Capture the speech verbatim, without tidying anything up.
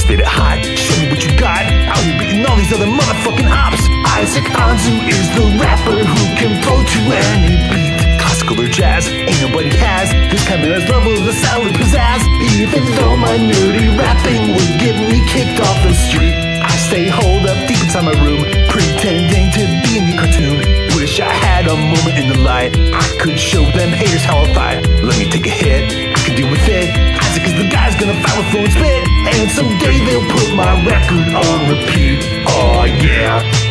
spit it hot, show me what you got. Out here beating all these other motherfucking ops. Isaac Anzu is the rapper who can flow to any beat. Classical or jazz, ain't nobody has this kind of level of solid pizzazz. Even though my nerdy rapping would get me kicked off the street, I stay holed up deep inside my room, pretending to be in the cartoon. Wish I had a moment in the light, I could show them haters how I fight. Let me take a hit, I can deal with it. Isaac is the guy's gonna fight with flow and spit, and someday they'll put my record on repeat. Oh yeah.